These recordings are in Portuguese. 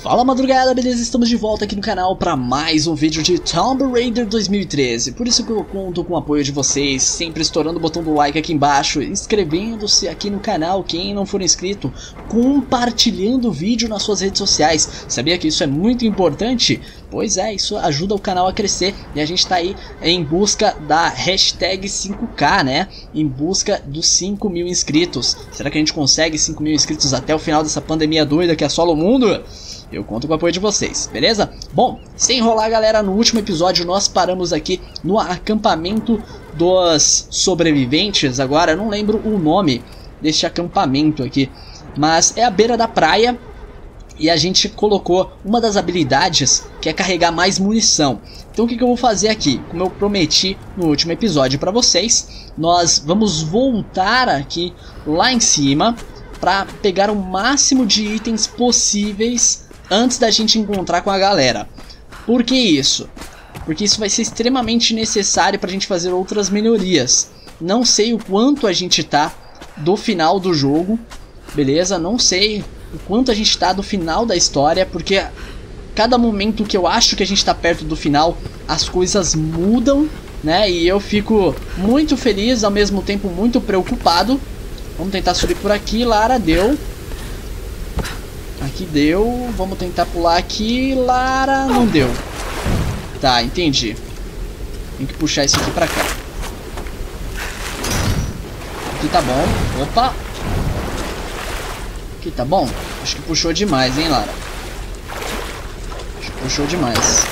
Fala madrugada, beleza? Estamos de volta aqui no canal para mais um vídeo de Tomb Raider 2013. Por isso que eu conto com o apoio de vocês, sempre estourando o botão do like aqui embaixo, inscrevendo-se aqui no canal, quem não for inscrito, compartilhando o vídeo nas suas redes sociais. Sabia que isso é muito importante? Pois é, isso ajuda o canal a crescer e a gente tá aí em busca da hashtag 5K, né? Em busca dos 5 mil inscritos. Será que a gente consegue 5 mil inscritos até o final dessa pandemia doida que assola o mundo? Eu conto com o apoio de vocês, beleza? Bom, sem enrolar galera, no último episódio nós paramos aqui no acampamento dos sobreviventes. Agora eu não lembro o nome deste acampamento aqui, mas é à beira da praia. E a gente colocou uma das habilidades, que é carregar mais munição. Então o que eu vou fazer aqui? Como eu prometi no último episódio para vocês, nós vamos voltar aqui lá em cima para pegar o máximo de itens possíveis antes da gente encontrar com a galera. Por que isso? Porque isso vai ser extremamente necessário para a gente fazer outras melhorias. Não sei o quanto a gente tá do final do jogo, beleza? Não sei o quanto a gente tá do final da história, porque cada momento que eu acho que a gente tá perto do final, as coisas mudam, né? E eu fico muito feliz, ao mesmo tempo muito preocupado. Vamos tentar subir por aqui, Lara, deu. Aqui deu, vamos tentar pular aqui, Lara, não deu. Tá, entendi. Tem que puxar isso aqui pra cá. Aqui tá bom, opa. Aqui tá bom? Acho que puxou demais, hein, Lara? Acho que puxou demais.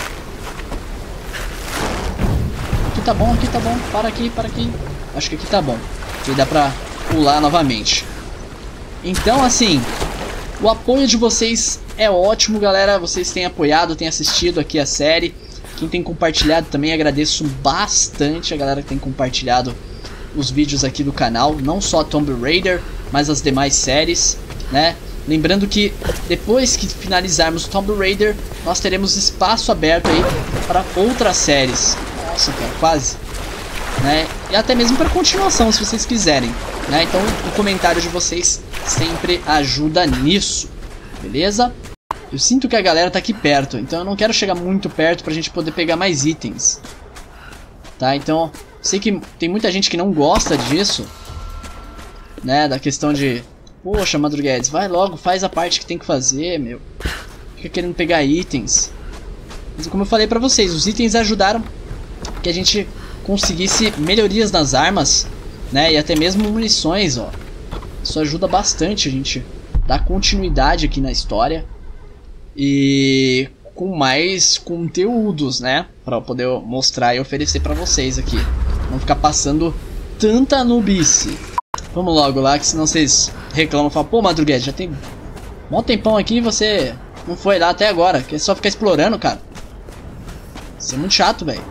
Aqui tá bom, para aqui, para aqui. Acho que aqui tá bom. Aqui dá pra pular novamente. Então, assim, o apoio de vocês é ótimo, galera. Vocês têm apoiado, têm assistido aqui a série. Quem tem compartilhado também, agradeço bastante a galera que tem compartilhado os vídeos aqui do canal. Não só Tomb Raider, mas as demais séries, né? Lembrando que depois que finalizarmos Tomb Raider, nós teremos espaço aberto aí para outras séries. Nossa, cara, quase. Né? E até mesmo para continuação, se vocês quiserem, né? Então o comentário de vocês sempre ajuda nisso, beleza? Eu sinto que a galera tá aqui perto, então eu não quero chegar muito perto pra gente poder pegar mais itens, tá? Então sei que tem muita gente que não gosta disso, né? Da questão de, poxa, Madruguedes, vai logo, faz a parte que tem que fazer, meu. Fica querendo pegar itens. Mas como eu falei pra vocês, os itens ajudaram que a gente conseguisse melhorias nas armas, né, e até mesmo munições, ó. Isso ajuda bastante a gente dar continuidade aqui na história e com mais conteúdos, né, para poder mostrar e oferecer para vocês aqui. Não ficar passando tanta nubice. Vamos logo lá, que senão vocês reclamam, falam, pô, Madruguete, já tem um tempão aqui e você não foi lá até agora, que é só ficar explorando, cara. Isso é muito chato, velho.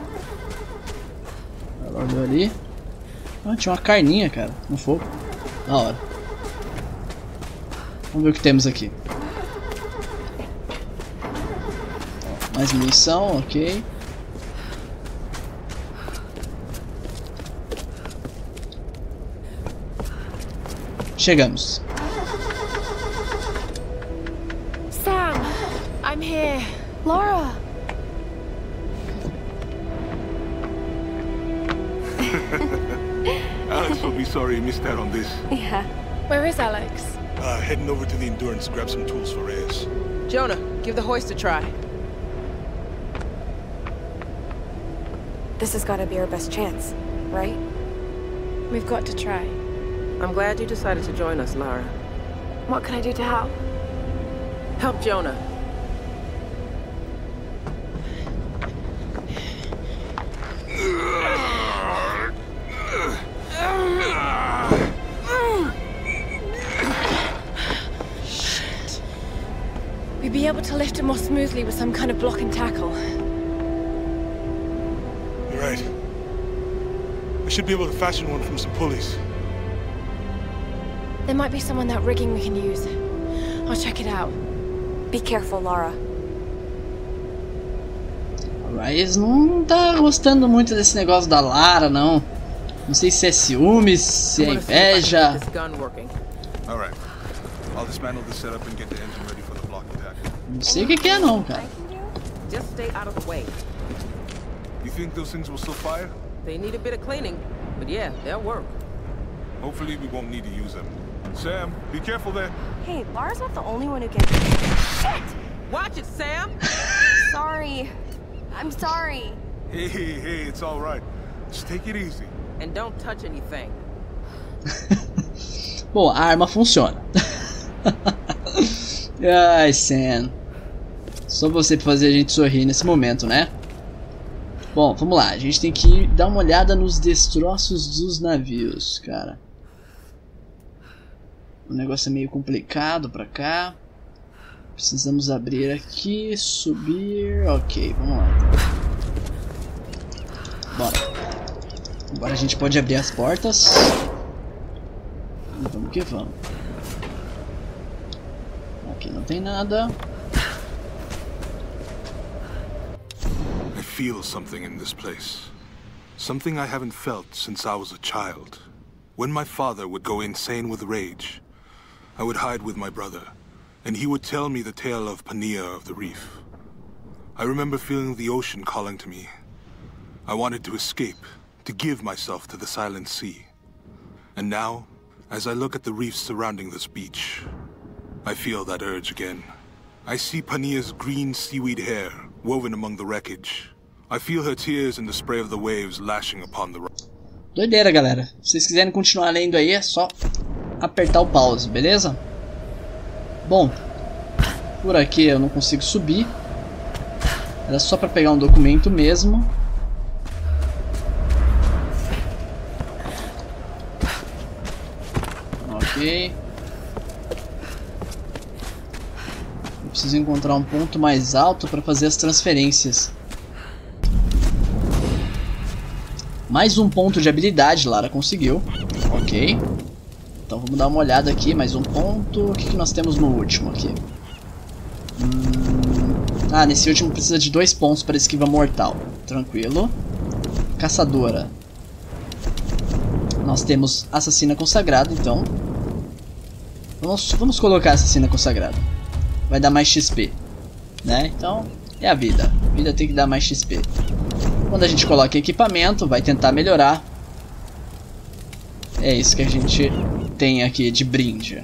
Olha ali. Ah, tinha uma carninha, cara, no fogo. Da hora. Vamos ver o que temos aqui. Ó, mais munição, ok. Chegamos. Sam, I'm here. Laura. Alex will be sorry he missed out on this. Yeah. Where is Alex? Heading over to the Endurance, grab some tools for Reyes. Jonah, give the hoist a try. This has got to be our best chance, right? We've got to try. I'm glad you decided to join us, Lara. What can I do to help? Help Jonah. We'd be able to lift him more smoothly with some kind of block and tackle. You're right. I should be able to fashion one from some pulleys. There might be some on that rigging we can use. I'll check it out. Be careful, Lara. Mas não tá gostando muito desse negócio da Lara, não. Não sei se é ciúmes, se é inveja. Alright. I'll dismantle the setup and get the engine ready for the block attack. Não sei o que é não, cara. Just stay out of the way. You think those things will still fire? They need a bit of cleaning, but yeah, they'll work. Hopefully we won't need to use them. Sam, be careful there. Hey, Lara's not the only one who gets... Shit! Watch it, Sam! Sorry. I'm sorry. Hey, it's all right. Just take it easy. And don't touch anything. Bom, a arma funciona. Ai, Sam. Só você pra fazer a gente sorrir nesse momento, né? Bom, vamos lá. A gente tem que dar uma olhada nos destroços dos navios, cara. O negócio é meio complicado pra cá. Precisamos abrir aqui, subir... Ok, vamos lá. Bora. Agora a gente pode abrir as portas. E vamos que vamos. Aqui não tem nada. I feel something in this place. Something I haven't felt since I was a child. When my father would go insane with rage, I would hide with my brother, and he would tell me the tale of Pania of the Reef. I remember feeling the ocean calling to me. I wanted to escape, to give myself to the silent sea. And now, as I look at the reefs surrounding this beach, I feel that urge again. I see Pania's green seaweed hair woven among the wreckage. I feel her tears in the spray of the waves lashing upon the rock. Doideira, galera. Se vocês quiserem continuar lendo aí, é só apertar o pause, beleza? Bom, por aqui eu não consigo subir. Era só para pegar um documento mesmo. Ok. Eu preciso encontrar um ponto mais alto para fazer as transferências. Mais um ponto de habilidade, Lara conseguiu. Ok. Então vamos dar uma olhada aqui, mais um ponto. O que nós temos no último aqui? Ah, nesse último precisa de 2 pontos para esquiva mortal. Tranquilo. Caçadora. Nós temos assassina consagrada, então. Vamos colocar assassina consagrada. Vai dar mais XP, né? Então, é a vida. A vida tem que dar mais XP. Quando a gente coloca equipamento, vai tentar melhorar. É isso que a gente tem aqui de brinde.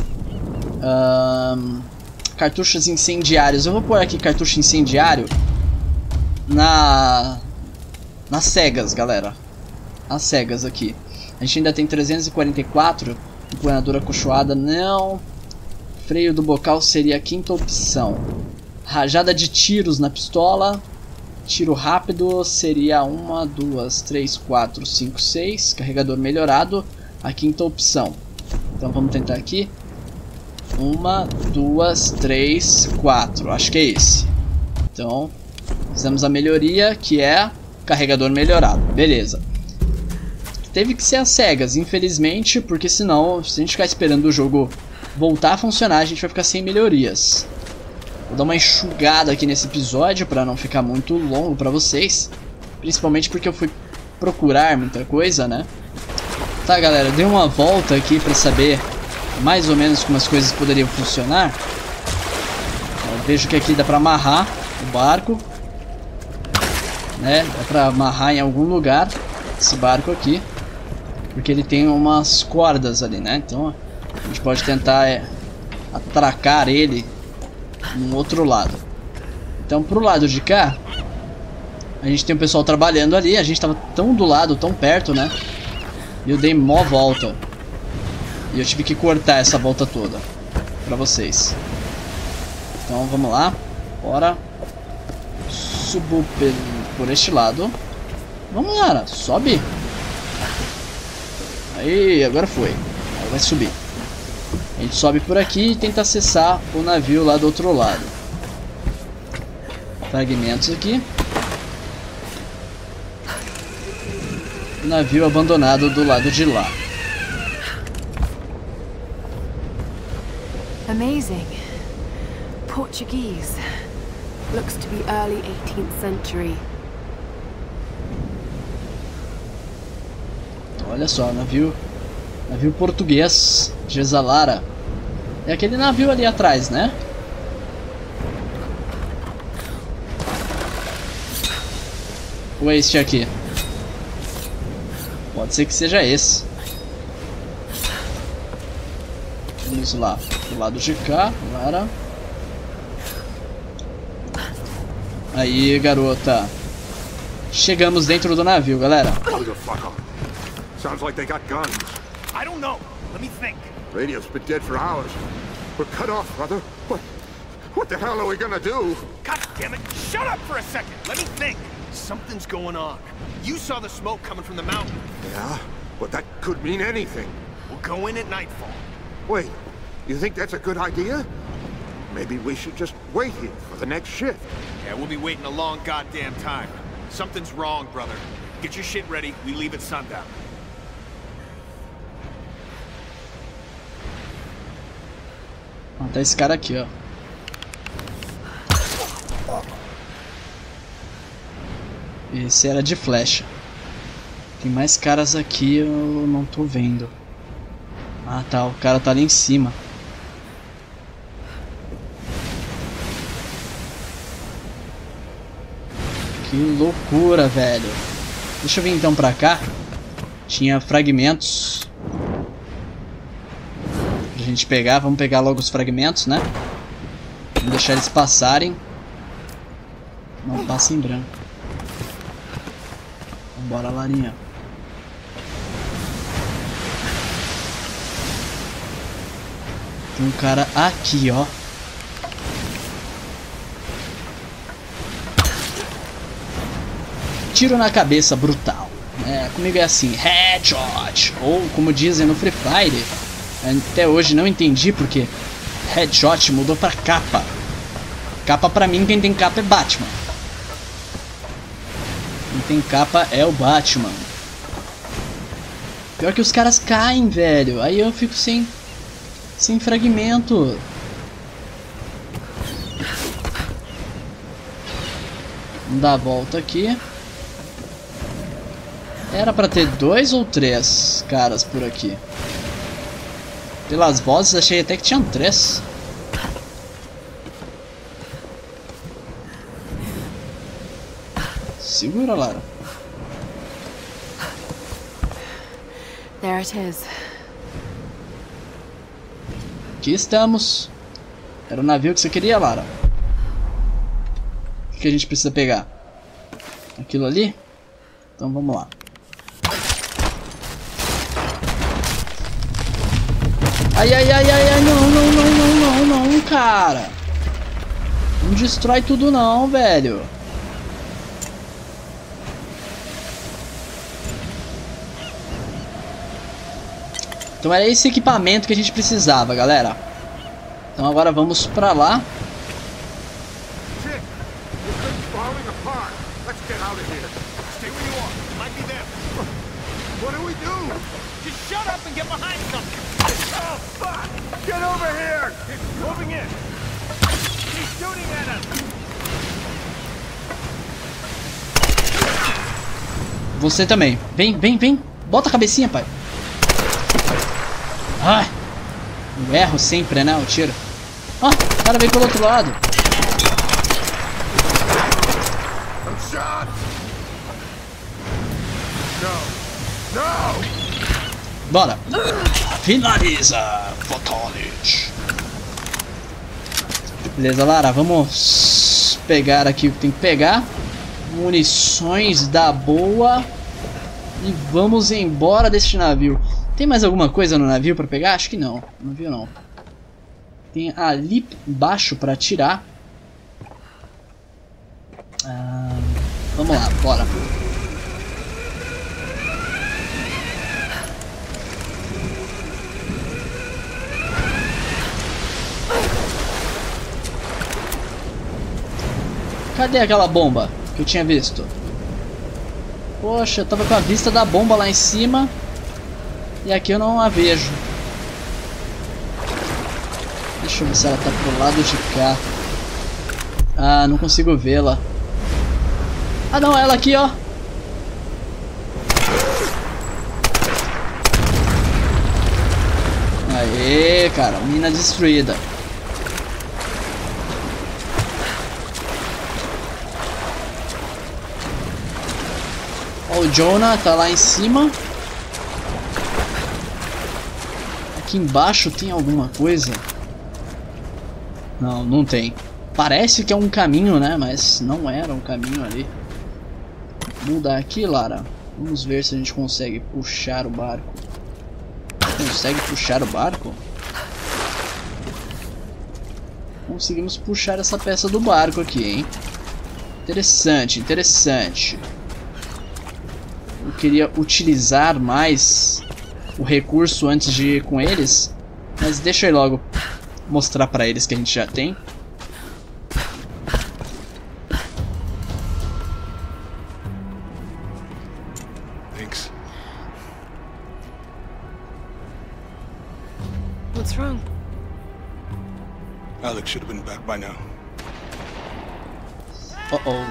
Cartuchos incendiários. Eu vou pôr aqui cartucho incendiário nas cegas, galera. As cegas aqui. A gente ainda tem 344. Empunhadura acolchoada, não. Freio do bocal seria a 5ª opção. Rajada de tiros na pistola. Tiro rápido seria 1, 2, 3, 4, 5, 6. Carregador melhorado, a 5ª opção. Então vamos tentar aqui. 1, 2, 3, 4. Acho que é esse. Então fizemos a melhoria, que é carregador melhorado. Beleza. Teve que ser às cegas, infelizmente, porque senão, se a gente ficar esperando o jogo voltar a funcionar, a gente vai ficar sem melhorias. Vou dar uma enxugada aqui nesse episódio para não ficar muito longo para vocês. Principalmente porque eu fui procurar muita coisa, né? Tá, galera, dei uma volta aqui para saber mais ou menos como as coisas poderiam funcionar. Eu vejo que aqui dá para amarrar o barco, né? Dá para amarrar em algum lugar esse barco aqui, porque ele tem umas cordas ali, né? Então a gente pode tentar atracar ele no outro lado. Então pro lado de cá a gente tem o pessoal trabalhando ali. A gente tava tão do lado, tão perto, né? E eu dei mó volta. E eu tive que cortar essa volta toda pra vocês. Então vamos lá. Bora. Subo por este lado. Vamos lá, sobe. Aí, agora foi. Agora vai subir. A gente sobe por aqui e tenta acessar o navio lá do outro lado. Fragmentos aqui. O navio abandonado do lado de lá. Amazing. Portuguese. Looks to be early 18th century. Olha só, navio português de Zalara. É aquele navio ali atrás, né? Ou é este aqui? Pode ser que seja esse. Vamos lá, do lado de cá, Lara. Aí, garota. Chegamos dentro do navio, galera. Motherfucker. Sounds like they got guns. I don't know. Let me think. Radio's been dead for hours. We're cut off, brother. What the hell are we gonna do? God damn it. Shut up for a second. Let me think. Something's going on. You saw the smoke coming from the mountain. Yeah, but that could mean anything. We'll go in at nightfall. Wait, you think that's a good idea? Maybe we should just wait here for the next shift. Yeah, we'll be waiting a long goddamn time. Something's wrong, brother. Get your shit ready. We leave at sundown. Tá esse cara aqui, ó. Esse era de flecha. Tem mais caras aqui, eu não tô vendo. Ah tá, o cara tá ali em cima. Que loucura, velho. Deixa eu vir então pra cá. Tinha fragmentos pra gente pegar. Vamos pegar logo os fragmentos, né? Vamos deixar eles passarem. Não passa em branco. Vambora, Larinha. Tem um cara aqui, ó. Tiro na cabeça brutal. É, comigo é assim, headshot. Ou como dizem no Free Fire. Até hoje não entendi porque headshot mudou pra capa. Capa pra mim, quem tem capa é Batman. Quem tem capa é o Batman. Pior que os caras caem, velho. Aí eu fico sem fragmento. Vamos dar a volta aqui. Era pra ter 2 ou 3 caras por aqui. Pelas vozes achei até que tinham 3. Segura, Lara. There it is. Aqui estamos. Era o navio que você queria, Lara. O que a gente precisa pegar? Aquilo ali? Então vamos lá. Ai, ai, ai, ai, ai, não, cara. Não destrói tudo não, velho. Então era esse equipamento que a gente precisava, galera. Então agora vamos pra lá. Shit! This thing's falling apart. Let's get out of here. Stay where you are. It might be them. What do we do? Just shut up and get behind something. Oh, fuck! Get over here! It's moving in. He's shooting at us. Você também. Vem, vem, vem. Bota a cabecinha, pai. Ai. Eu erro sempre, né? O tiro. Ó, o cara veio pelo outro lado. I'm shot! No! No! Bora. Finaliza. Fatality. Beleza, Lara. Vamos pegar aqui o que tem que pegar. Munições da boa. E vamos embora deste navio. Tem mais alguma coisa no navio pra pegar? Acho que não. Não viu não. Tem ali embaixo pra atirar. Vamos lá, bora. Cadê aquela bomba que eu tinha visto? Poxa, eu tava com a vista da bomba lá em cima. E aqui eu não a vejo. Deixa eu ver se ela tá pro lado de cá. Ah, não consigo vê-la. Ah não, ela aqui, ó. Aê, cara, mina destruída. o Jonah tá lá em cima. Aqui embaixo tem alguma coisa? Não, não tem. Parece que é um caminho, né? Mas não era um caminho ali. Vamos mudar aqui, Lara. Vamos ver se a gente consegue puxar o barco. Consegue puxar o barco? Conseguimos puxar essa peça do barco aqui, hein? Interessante, interessante. Eu queria utilizar mais o recurso antes de ir com eles, mas deixa eu logo mostrar pra eles que a gente já tem. Thanks. What's wrong? Alex should have been back by now. Uh-oh.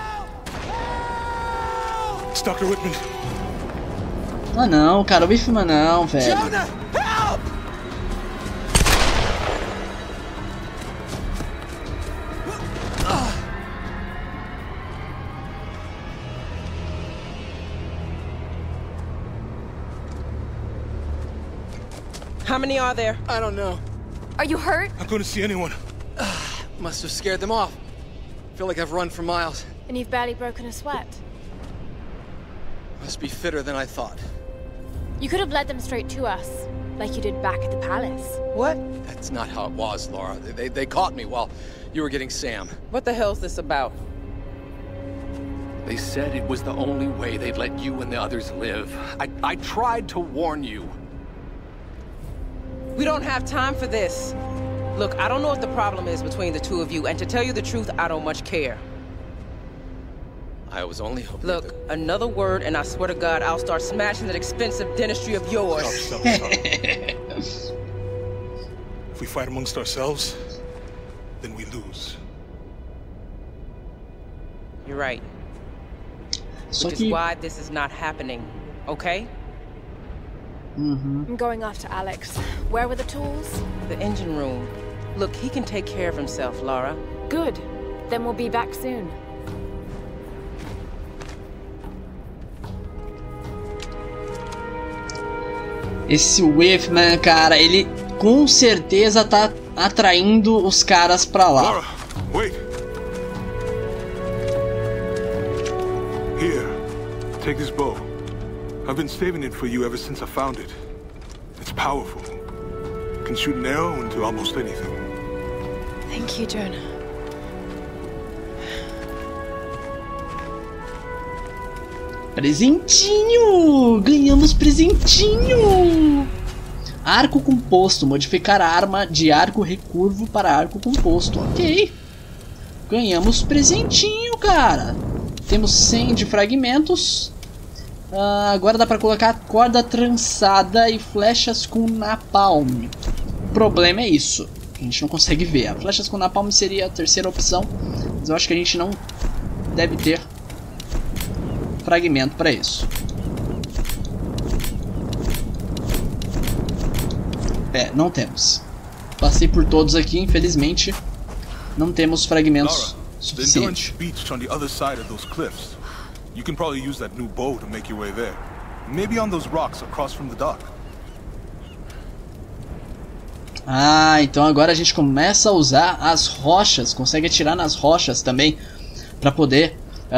It's Dr. Whitman. Ah não, cara, o bife não, velho. Jonah, help! How many are there? I don't know. Are you hurt? Not going to see anyone. Must have scared them off. Feel like I've run for miles. And you've barely broken a sweat. Must be fitter than I thought. You could have led them straight to us, like you did back at the palace. What? That's not how it was, Laura. They caught me while you were getting Sam. What the hell's this about? They said it was the only way they'd let you and the others live. I tried to warn you. We don't have time for this. Look, I don't know what the problem is between the two of you, and to tell you the truth, I don't much care. I was only hoping. Look, another word and I swear to God, I'll start smashing that expensive dentistry of yours. Stop. If we fight amongst ourselves, then we lose. You're right. Só Which que... is why this is not happening, okay? I'm going after Alex. Where were the tools? The engine room. Look, he can take care of himself, Lara. Good. Then we'll be back soon. Esse Whitman, cara, ele com certeza tá atraindo os caras pra lá. Laura, wait. Here, take this bow. I've been saving it for you ever since I found it. It's powerful. It can shoot an arrow into almost anything. Thank you, Jonah. Presentinho! Ganhamos presentinho! Arco composto. Modificar a arma de arco recurvo para arco composto. Ok. Ganhamos presentinho, cara. Temos 100 de fragmentos. Agora dá pra colocar corda trançada e flechas com napalm. O problema é isso. A gente não consegue ver. A flechas com napalm seria a terceira opção. Mas eu acho que a gente não deve ter fragmento para isso. Não temos. Passei por todos aqui, infelizmente. Não temos fragmentos suficientes. You can probably use that new bow to make your way there. Maybe on those rocks across from the dock. Então agora a gente começa a usar as rochas, consegue atirar nas rochas também para poder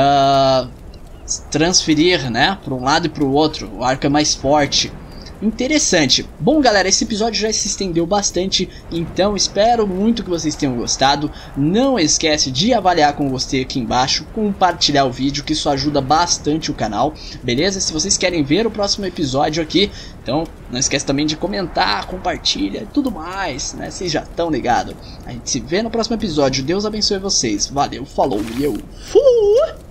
transferir, né, para um lado e para o outro. O arco é mais forte. Interessante. Bom, galera, esse episódio já se estendeu bastante, então espero muito que vocês tenham gostado. Não esquece de avaliar com gostei aqui embaixo, compartilhar o vídeo, que isso ajuda bastante o canal, beleza? Se vocês querem ver o próximo episódio aqui, então não esquece também de comentar, compartilha e tudo mais, né? Vocês já estão ligados. A gente se vê no próximo episódio. Deus abençoe vocês. Valeu, falou e eu fui!